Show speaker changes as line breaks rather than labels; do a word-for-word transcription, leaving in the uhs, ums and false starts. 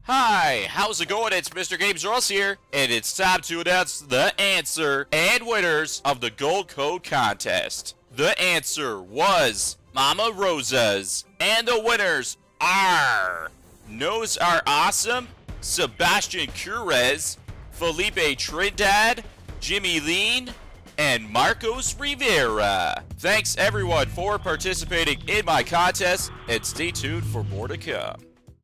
Hi, how's it going? It's Mister GamesRus here, and it's time to announce the answer and winners of the Gold Code contest. The answer was Mama Rosa's, and the winners are Nose Are Awesome, Sebastian Curez, Felipe Trinidad, Jimmy Lean, and Marcos Rivera. Thanks everyone for participating in my contest, and stay tuned for more to come.